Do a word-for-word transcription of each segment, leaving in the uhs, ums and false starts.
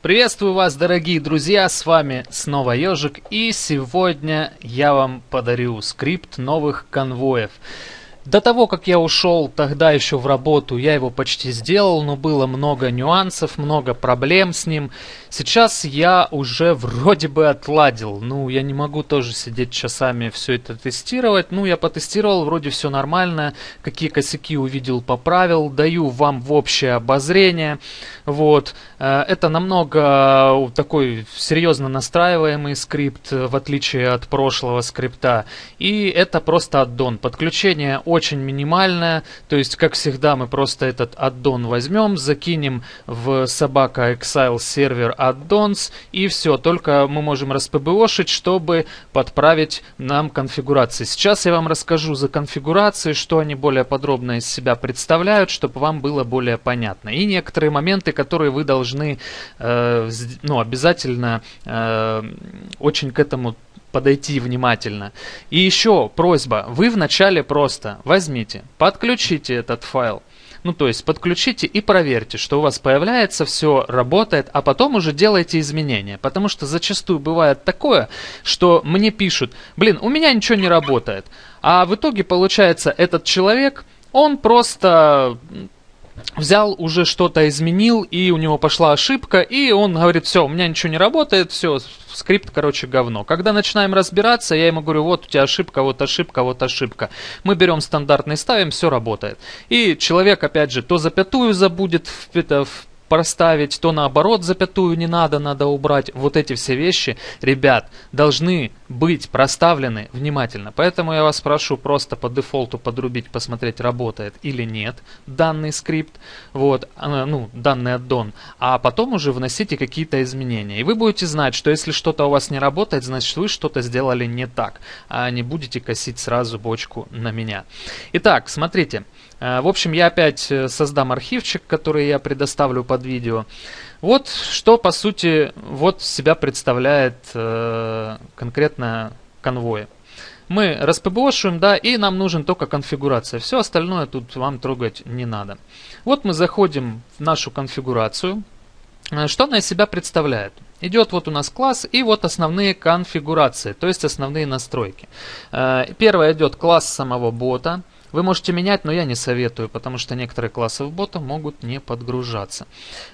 Приветствую вас, дорогие друзья, с вами снова Ежик, и сегодня я вам подарю скрипт новых конвоев. До того, как я ушел тогда еще в работу, я его почти сделал, но было много нюансов, много проблем с ним. Сейчас я уже вроде бы отладил. Ну, я не могу тоже сидеть часами все это тестировать. Ну, я потестировал, вроде все нормально. Какие косяки увидел, поправил. Даю вам в общее обозрение. Вот. Это намного такой серьезно настраиваемый скрипт, в отличие от прошлого скрипта. И это просто аддон. Подключение очень минимальная, то есть, как всегда, мы просто этот аддон возьмем, закинем в собака exile сервер addons, и все, только мы можем распбошить, чтобы подправить нам конфигурации. Сейчас я вам расскажу за конфигурации, что они более подробно из себя представляют, чтобы вам было более понятно. И некоторые моменты, которые вы должны э, ну, обязательно э, очень к этому подойти внимательно. И еще просьба, вы вначале просто возьмите, подключите этот файл, ну то есть подключите и проверьте, что у вас появляется, все работает, а потом уже делайте изменения, потому что зачастую бывает такое, что мне пишут, блин, у меня ничего не работает, а в итоге получается этот человек, он просто взял, уже что-то изменил, и у него пошла ошибка, и он говорит, все, у меня ничего не работает, все, скрипт, короче, говно. Когда начинаем разбираться, я ему говорю, вот у тебя ошибка, вот ошибка, вот ошибка. Мы берем стандартный, ставим, все работает. И человек, опять же, то запятую забудет в, это, в проставить, то наоборот запятую не надо, надо убрать. Вот эти все вещи, ребят, должны быть проставлены внимательно. Поэтому я вас прошу просто по дефолту подрубить, посмотреть, работает или нет данный скрипт, вот, ну, данный аддон, а потом уже вносите какие-то изменения. И вы будете знать, что если что-то у вас не работает, значит вы что-то сделали не так, а не будете косить сразу бочку на меня. Итак, смотрите. В общем, я опять создам архивчик, который я предоставлю под видео. Вот что, по сути, вот себя представляет э, конкретно конвой. Мы распбошиваем, да, и нам нужен только конфигурация. Все остальное тут вам трогать не надо. Вот мы заходим в нашу конфигурацию. Что она из себя представляет? Идет вот у нас класс и вот основные конфигурации, то есть основные настройки. Э, первое идет класс самого бота. Вы можете менять, но я не советую, потому что некоторые классы в бота могут не подгружаться.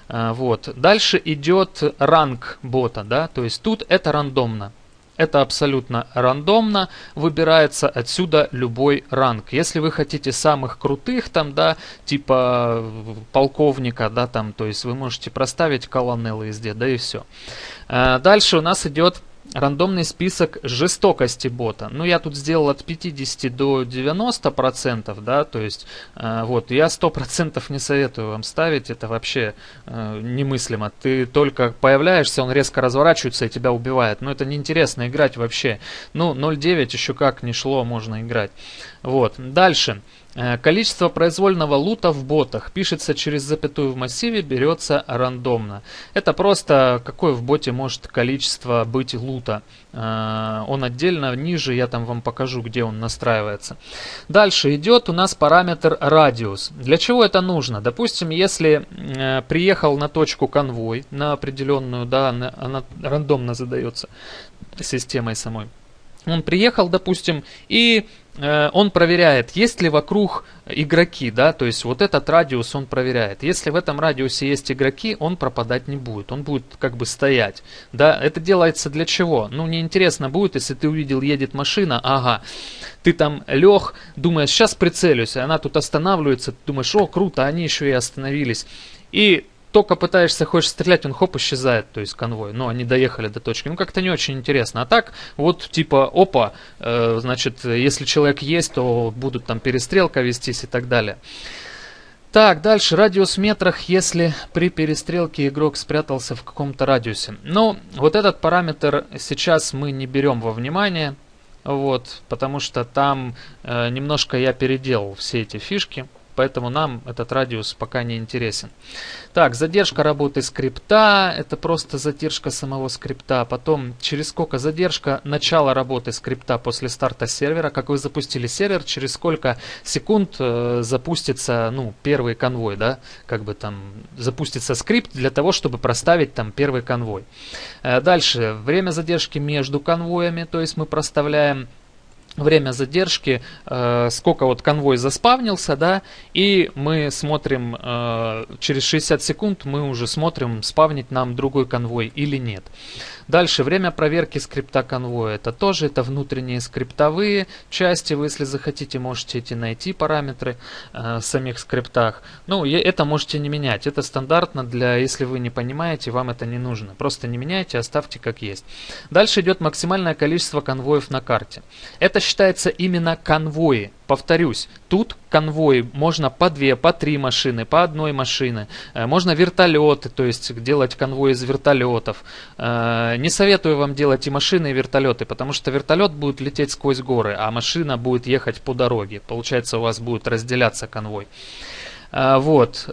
Вот. Дальше идет ранг бота, да, то есть тут это рандомно. Это абсолютно рандомно, выбирается отсюда любой ранг. Если вы хотите самых крутых, там, да, типа полковника, да, там, то есть вы можете проставить колонеллы везде, да и все. Дальше у нас идет рандомный список жестокости бота. Ну, я тут сделал от пятидесяти до девяноста процентов, да, то есть, э, вот, я сто процентов не советую вам ставить, это вообще э, немыслимо. Ты только появляешься, он резко разворачивается и тебя убивает. Ну, это неинтересно играть вообще. Ну, ноль целых девять еще как не шло, можно играть. Вот, дальше. Количество произвольного лута в ботах пишется через запятую в массиве, берется рандомно. Это просто какое в боте может количество быть лута. Он отдельно ниже, я там вам покажу, где он настраивается. Дальше идет у нас параметр радиус. Для чего это нужно? Допустим, если приехал на точку конвой, на определенную, да, она, она рандомно задается системой самой. Он приехал, допустим, и э, он проверяет, есть ли вокруг игроки, да, то есть вот этот радиус он проверяет. Если в этом радиусе есть игроки, он пропадать не будет, он будет как бы стоять, да. Это делается для чего? Ну, неинтересно будет, если ты увидел, едет машина, ага, ты там лег, думаешь, сейчас прицелюсь, и она тут останавливается, ты думаешь, о, круто, они еще и остановились, и только пытаешься, хочешь стрелять, он хоп, исчезает, то есть конвой. Но они доехали до точки. Ну, как-то не очень интересно. А так, вот типа, опа, э, значит, если человек есть, то будут там перестрелка вестись и так далее. Так, дальше, радиус в метрах, если при перестрелке игрок спрятался в каком-то радиусе. Ну, вот этот параметр сейчас мы не берем во внимание, вот, потому что там э, немножко я переделал все эти фишки. поэтому нам этот радиус пока не интересен. Так, задержка работы скрипта, это просто задержка самого скрипта. Потом, через сколько задержка начала работы скрипта после старта сервера. Как вы запустили сервер, через сколько секунд э, запустится, ну, первый конвой, да, как бы там запустится скрипт для того, чтобы проставить там первый конвой. Э, дальше, время задержки между конвоями, то есть мы проставляем время задержки, э, сколько вот конвой заспавнился, да, и мы смотрим, э, через шестьдесят секунд мы уже смотрим, спавнить нам другой конвой или нет. Дальше, время проверки скрипта конвоя, это тоже, это внутренние скриптовые части, вы, если захотите, можете эти найти параметры э, в самих скриптах. Ну, это можете не менять, это стандартно для, если вы не понимаете, вам это не нужно. Просто не меняйте, оставьте как есть. Дальше идет максимальное количество конвоев на карте. Это считается именно конвои. Повторюсь, тут конвои можно по две, по три машины, по одной машины. Можно вертолеты, то есть делать конвой из вертолетов. Не советую вам делать и машины, и вертолеты, потому что вертолет будет лететь сквозь горы, а машина будет ехать по дороге. Получается, у вас будет разделяться конвой. Вот.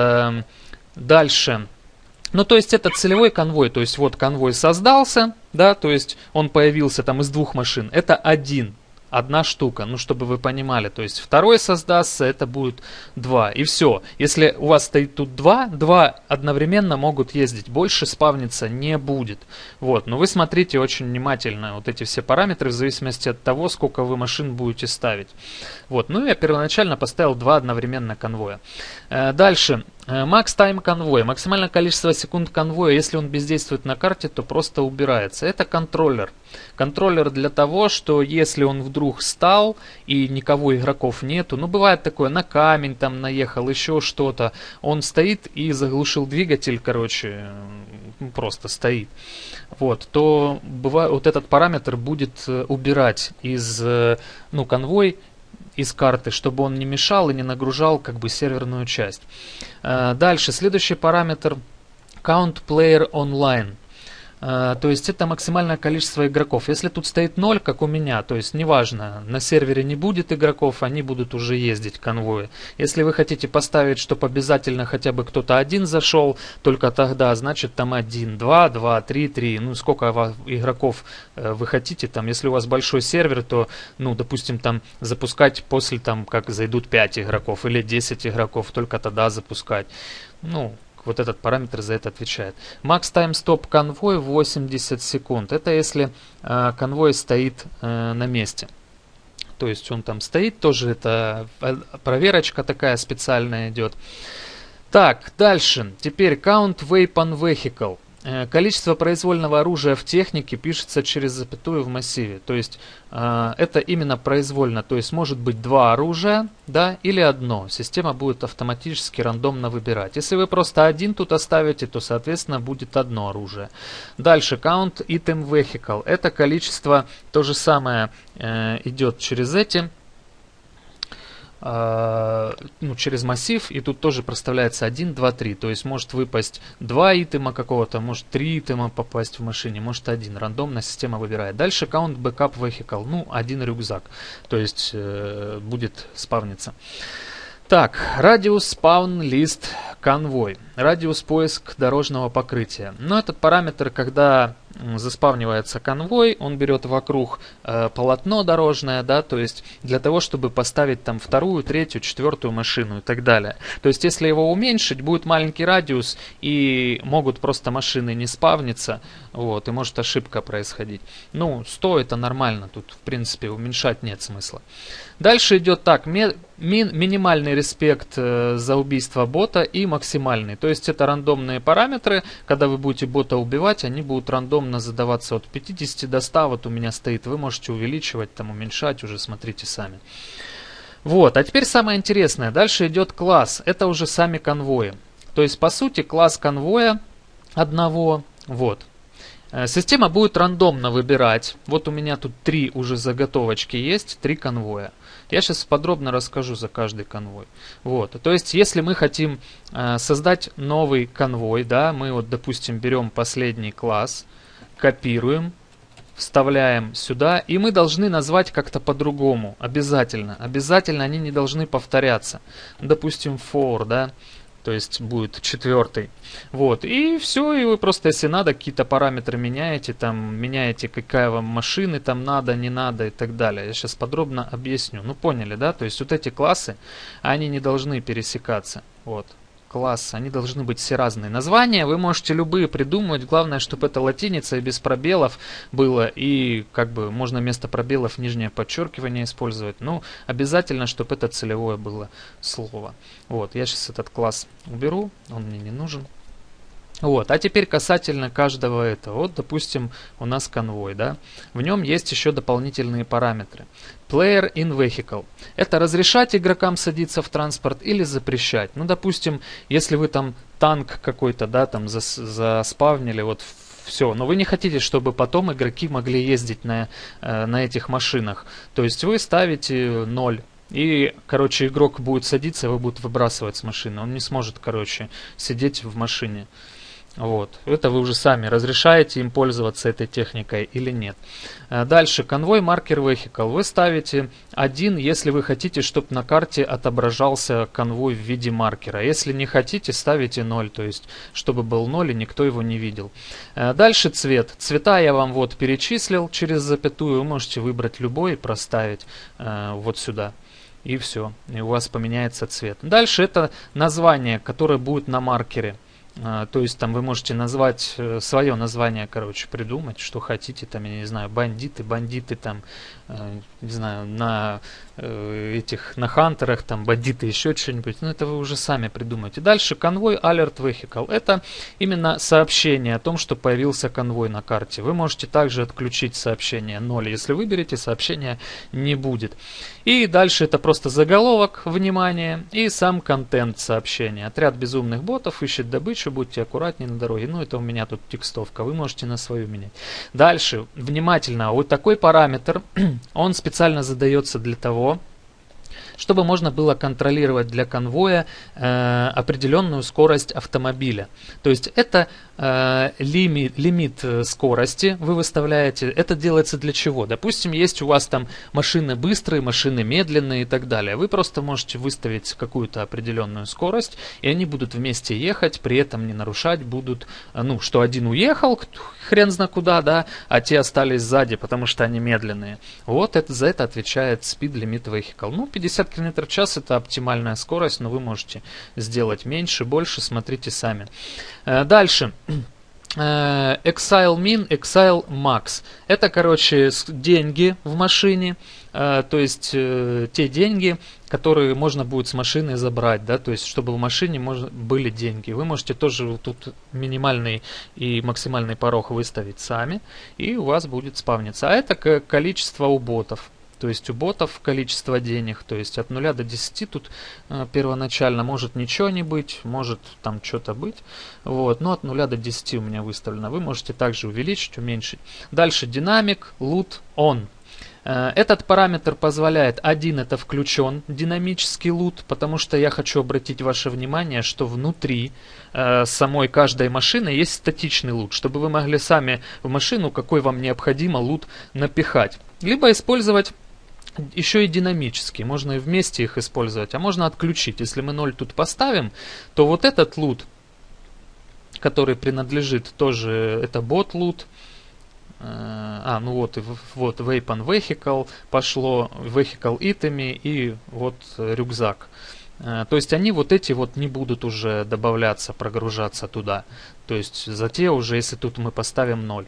Дальше. Ну, то есть это целевой конвой, то есть вот конвой создался, да, то есть он появился там из двух машин. Это один. Одна штука, ну чтобы вы понимали, то есть второй создастся, это будет два, и все. Если у вас стоит тут два, два одновременно могут ездить, больше спавниться не будет. Вот, но вы смотрите очень внимательно вот эти все параметры в зависимости от того, сколько вы машин будете ставить. Вот, ну я первоначально поставил два одновременно конвоя. Э, дальше. Max Time конвой. Максимальное количество секунд конвоя, если он бездействует на карте, то просто убирается. Это контроллер. Контроллер для того, что если он вдруг стал и никого игроков нету, ну бывает такое, на камень там наехал, еще что-то, он стоит и заглушил двигатель, короче, просто стоит. Вот, то бывает, вот этот параметр будет убирать из, ну, конвой, из карты, чтобы он не мешал и не нагружал как бы серверную часть. Дальше, следующий параметр Count Player Online. То есть это максимальное количество игроков. Если тут стоит ноль, как у меня, то есть неважно, на сервере не будет игроков, они будут уже ездить конвои. Если вы хотите поставить, чтобы обязательно хотя бы кто-то один зашел, только тогда, значит там один, два, два, три, три, ну сколько игроков вы хотите, там, если у вас большой сервер, то, ну, допустим, там запускать после, там, как зайдут пять игроков или десять игроков, только тогда запускать. Ну, вот этот параметр за это отвечает. Max Time Stop конвой восемьдесят секунд. Это если э, конвой стоит э, на месте. То есть он там стоит, тоже это проверочка такая специальная идет. Так, дальше. Теперь Count Weapon Vehicle. Э, количество произвольного оружия в технике пишется через запятую в массиве. То есть э, это именно произвольно. То есть может быть два оружия, да, или одно. Система будет автоматически рандомно выбирать. Если вы просто один тут оставите, то соответственно будет одно оружие. Дальше Count Item Vehicle. Это количество, то же самое э, идет через эти. Ну, через массив, и тут тоже проставляется один, два, три. То есть может выпасть два итема какого-то, может три итема попасть в машине, может один. Рандомно система выбирает. Дальше Count Backup Vehicle. Ну, один рюкзак. То есть э, будет спавниться. Так, радиус спаун лист конвой. Радиус поиск дорожного покрытия. Но этот параметр, когда заспавнивается конвой, он берет вокруг э, полотно дорожное, да, то есть для того, чтобы поставить там вторую, третью, четвертую машину и так далее. То есть если его уменьшить, будет маленький радиус и могут просто машины не спавниться, вот, и может ошибка происходить. Ну, сто это нормально, тут в принципе уменьшать нет смысла. Дальше идет так, ми ми минимальный респект э, за убийство бота и максимальный. То есть это рандомные параметры, когда вы будете бота убивать, они будут рандомно задаваться от пятидесяти до ста, вот у меня стоит, вы можете увеличивать, там уменьшать, уже смотрите сами. Вот, а теперь самое интересное, дальше идет класс, это уже сами конвои. То есть по сути класс конвоя одного, вот. Система будет рандомно выбирать. Вот у меня тут три уже заготовочки есть, три конвоя. Я сейчас подробно расскажу за каждый конвой. Вот. То есть, если мы хотим э, создать новый конвой, да, мы вот, допустим, берем последний класс, копируем вставляем сюда, и мы должны назвать как-то по-другому, обязательно. Обязательно они не должны повторяться. Допустим, for, да, то есть будет четвертый. Вот, и все, и вы просто, если надо, какие-то параметры меняете, там, меняете, какая вам машины там надо, не надо и так далее. Я сейчас подробно объясню. Ну, поняли, да? То есть вот эти классы, они не должны пересекаться. Вот. Класс, они должны быть все разные. Названия вы можете любые придумывать, главное, чтобы это латиница и без пробелов было, и как бы можно вместо пробелов нижнее подчеркивание использовать. Ну, обязательно, чтобы это целевое было слово. Вот, я сейчас этот класс уберу, он мне не нужен. Вот, а теперь касательно каждого этого. Вот, допустим, у нас конвой, да. В нем есть еще дополнительные параметры. Player in vehicle. Это разрешать игрокам садиться в транспорт или запрещать. Ну, допустим, если вы там танк какой-то, да, там зас заспавнили, вот все. Но вы не хотите, чтобы потом игроки могли ездить на, э, на этих машинах. То есть вы ставите ноль. И, короче, игрок будет садиться, его будут выбрасывать с машины. Он не сможет, короче, сидеть в машине. Вот. Это вы уже сами разрешаете им пользоваться этой техникой или нет. Дальше. Конвой маркер vehicle. Вы ставите один, если вы хотите, чтобы на карте отображался конвой в виде маркера. Если не хотите, ставите ноль. То есть, чтобы был ноль и никто его не видел. Дальше цвет. Цвета я вам вот перечислил через запятую. Вы можете выбрать любой и проставить э, вот сюда. И все. И у вас поменяется цвет. Дальше это название, которое будет на маркере. То есть там вы можете назвать свое название, короче, придумать, что хотите, там, я не знаю, бандиты, бандиты, там, э, не знаю, на э, этих, на хантерах, там, бандиты, еще что-нибудь. Ну, это вы уже сами придумаете. Дальше конвой alert vehicle. Это именно сообщение о том, что появился конвой на карте. Вы можете также отключить сообщение ноль. Если выберете, сообщения не будет. И дальше это просто заголовок, внимание, и сам контент сообщения. Отряд безумных ботов ищет добычу, будьте аккуратнее на дороге. Ну, это у меня тут текстовка, вы можете на свою менять. Дальше, внимательно, вот такой параметр, он специально задается для того, чтобы можно было контролировать для конвоя э, определенную скорость автомобиля. То есть это э, лимит, лимит скорости вы выставляете. Это делается для чего? Допустим, есть у вас там машины быстрые, машины медленные и так далее. Вы просто можете выставить какую-то определенную скорость, и они будут вместе ехать, при этом не нарушать будут, ну, что один уехал, хрен знает куда, да, а те остались сзади, потому что они медленные. Вот это, за это отвечает Speed Limit Vehicle. Ну, пятьдесят километров в час это оптимальная скорость, но вы можете сделать меньше, больше, смотрите сами. Дальше. Exile Min, Exile Max. Это, короче, деньги в машине, то есть те деньги, которые можно будет с машины забрать, да, то есть чтобы в машине можно, были деньги. Вы можете тоже тут минимальный и максимальный порог выставить сами, и у вас будет спавниться. А это количество у ботов. То есть у ботов количество денег, то есть от нуля до десяти тут э, первоначально может ничего не быть, может там что-то быть. Вот, но от нуля до десяти у меня выставлено. Вы можете также увеличить, уменьшить. Дальше динамик, loot on. Э, этот параметр позволяет, один, это включен динамический лут, потому что я хочу обратить ваше внимание, что внутри э, самой каждой машины есть статичный лут, чтобы вы могли сами в машину, какой вам необходимо лут напихать. Либо использовать еще и динамически, можно и вместе их использовать, а можно отключить. Если мы ноль тут поставим, то вот этот лут, который принадлежит тоже, это бот лут. А, ну вот, вот Weapon Vehicle пошло, Vehicle Item и вот рюкзак. То есть они вот эти вот не будут уже добавляться, прогружаться туда. То есть за те уже, если тут мы поставим ноль.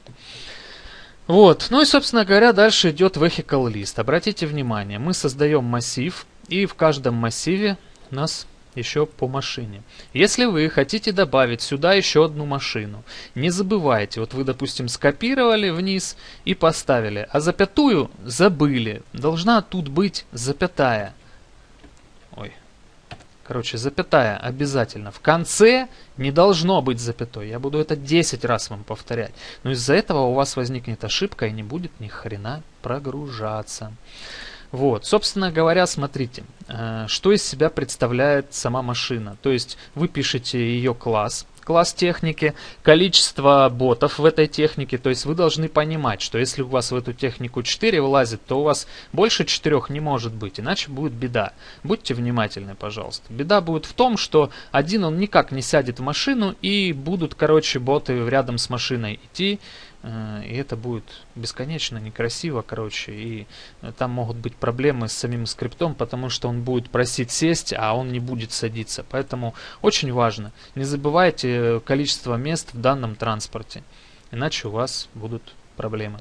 Вот, ну и, собственно говоря, дальше идет Vehicle List. Обратите внимание, мы создаем массив, и в каждом массиве у нас еще по машине. Если вы хотите добавить сюда еще одну машину, не забывайте, вот вы, допустим, скопировали вниз и поставили, а запятую забыли. Должна тут быть запятая. Ой. Короче, запятая обязательно. В конце не должно быть запятой. Я буду это десять раз вам повторять. Но из-за этого у вас возникнет ошибка и не будет ни хрена прогружаться. Вот, собственно говоря, смотрите, что из себя представляет сама машина. То есть вы пишете ее класс, класс техники, количество ботов в этой технике. То есть вы должны понимать, что если у вас в эту технику четыре влазит, то у вас больше четырёх не может быть, иначе будет беда. Будьте внимательны, пожалуйста. Беда будет в том, что один он никак не сядет в машину, и будут, короче, боты рядом с машиной идти, и это будет бесконечно некрасиво, короче, и там могут быть проблемы с самим скриптом, потому что он будет просить сесть, а он не будет садиться. Поэтому очень важно, не забывайте количество мест в данном транспорте, иначе у вас будут проблемы.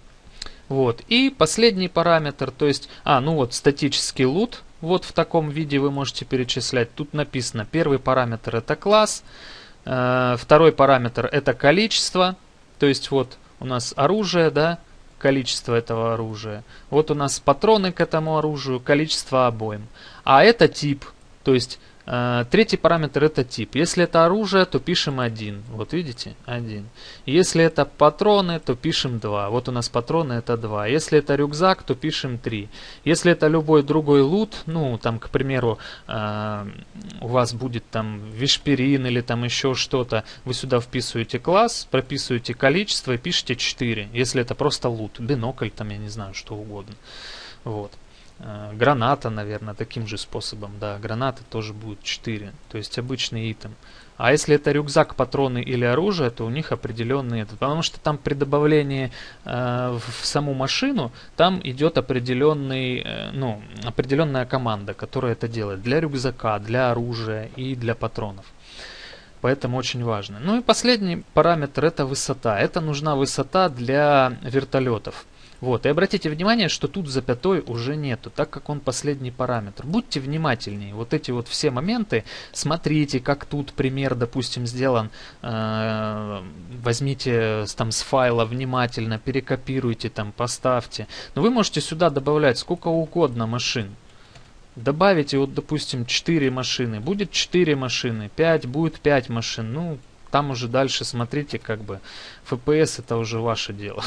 Вот, и последний параметр, то есть, а, ну вот, статический лут, вот в таком виде вы можете перечислять. Тут написано, первый параметр это класс, э, второй параметр это количество. То есть вот у нас оружие, да, количество этого оружия. Вот у нас патроны к этому оружию, количество обоим. А это тип, то есть э, третий параметр это тип. Если это оружие, то пишем один. Вот видите, один. Если это патроны, то пишем два. Вот у нас патроны это два. Если это рюкзак, то пишем три. Если это любой другой лут, ну там, к примеру, э, у вас будет там вишперин или там еще что-то, вы сюда вписываете класс, прописываете количество и пишете четыре. Если это просто лут, бинокль там, я не знаю, что угодно. Вот. Граната, наверное, таким же способом. Да, гранаты тоже будет четыре. То есть обычный итем. А если это рюкзак, патроны или оружие, то у них определенные... Потому что там при добавлении э, в саму машину, там идет определенный, э, ну, определенная команда, которая это делает. Для рюкзака, для оружия и для патронов. Поэтому очень важно. Ну и последний параметр это высота. Это нужна высота для вертолетов. Вот, и обратите внимание, что тут запятой уже нету, так как он последний параметр. Будьте внимательнее, вот эти вот все моменты, смотрите, как тут пример, допустим, сделан, э, возьмите там с файла внимательно, перекопируйте, там, поставьте. Но вы можете сюда добавлять сколько угодно машин. Добавите, вот, допустим, четыре машины, будет четыре машины, пять, будет пять машин, ну, там уже дальше смотрите, как бы, эф пи эс это уже ваше дело.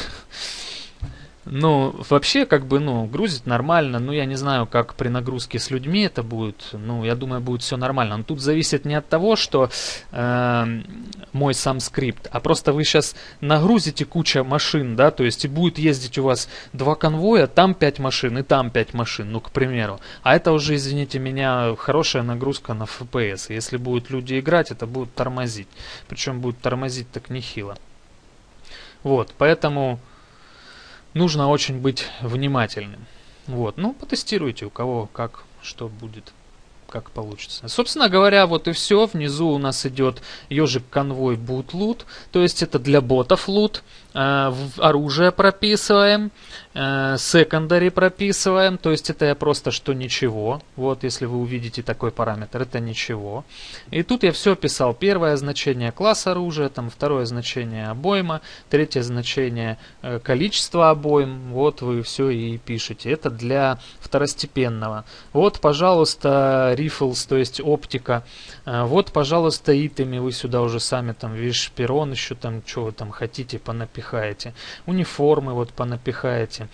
Ну, вообще, как бы, ну, грузит нормально, ну, я не знаю, как при нагрузке с людьми это будет, ну, я думаю, будет все нормально. Но тут зависит не от того, что э, мой сам скрипт, а просто вы сейчас нагрузите кучу машин, да, то есть и будет ездить у вас два конвоя, там пять машин и там пять машин, ну, к примеру. А это уже, извините меня, хорошая нагрузка на эф пи эс. Если будут люди играть, это будет тормозить. Причем будет тормозить так нехило. Вот, поэтому... Нужно очень быть внимательным. Вот. Ну, потестируйте, у кого как, что будет, как получится. Собственно говоря, вот и все. Внизу у нас идет ежик конвой boot loot. То есть это для ботов лут. Э, оружие прописываем. Э, secondary прописываем. То есть это я просто что ничего. Вот если вы увидите такой параметр, это ничего. И тут я все писал. Первое значение класс оружия. Там второе значение обойма. Третье значение э, количество обоим. Вот вы все и пишете. Это для второстепенного. Вот, пожалуйста, rifles, то есть оптика. Э, вот, пожалуйста, итеми. Вы сюда уже сами там вишперон еще там, что вы там хотите, понапихаете. Униформы вот понапихаете.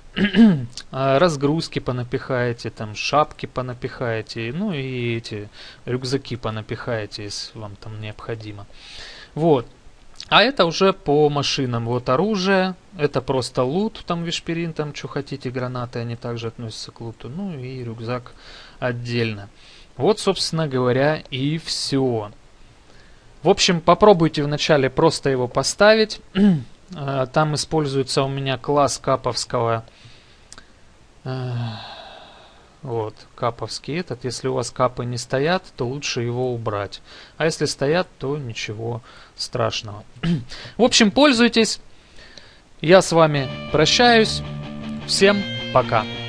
Разгрузки понапихаете, там шапки понапихаете, ну и эти рюкзаки понапихаете, если вам там необходимо. Вот. А это уже по машинам. Вот оружие, это просто лут, там вишперин, там что хотите, гранаты, они также относятся к луту. Ну и рюкзак отдельно. Вот, собственно говоря, и все. В общем, попробуйте вначале просто его поставить. Там используется у меня класс каповского. Вот, каповский этот. Если у вас капы не стоят, то лучше его убрать. А если стоят, то ничего страшного. В общем, пользуйтесь. Я с вами прощаюсь. Всем пока.